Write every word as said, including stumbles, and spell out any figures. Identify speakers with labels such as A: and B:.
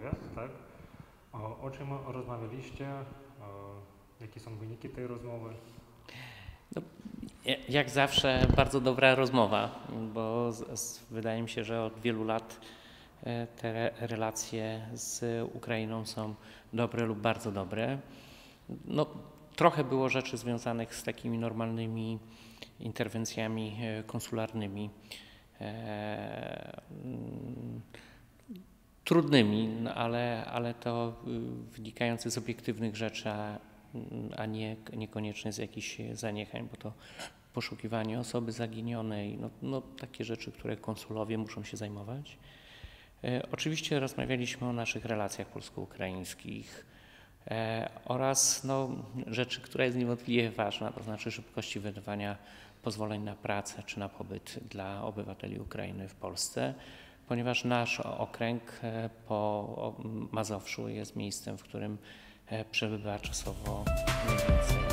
A: wywiad, tak? O, o czym rozmawialiście? O, jakie są wyniki tej rozmowy?
B: No, jak zawsze bardzo dobra rozmowa, bo z, z, wydaje mi się, że od wielu lat te re, relacje z Ukrainą są dobre lub bardzo dobre. No, trochę było rzeczy związanych z takimi normalnymi interwencjami konsularnymi, e, trudnymi, no ale, ale to wynikające z obiektywnych rzeczy, a, a nie, niekoniecznie z jakichś zaniechań, bo to poszukiwanie osoby zaginionej, no, no takie rzeczy, które konsulowie muszą się zajmować. E, oczywiście rozmawialiśmy o naszych relacjach polsko-ukraińskich e, oraz no, rzeczy, która jest niewątpliwie ważna, to znaczy szybkości wydawania pozwoleń na pracę czy na pobyt dla obywateli Ukrainy w Polsce, ponieważ nasz okręg po Mazowszu jest miejscem, w którym przebywa czasowo mniej więcej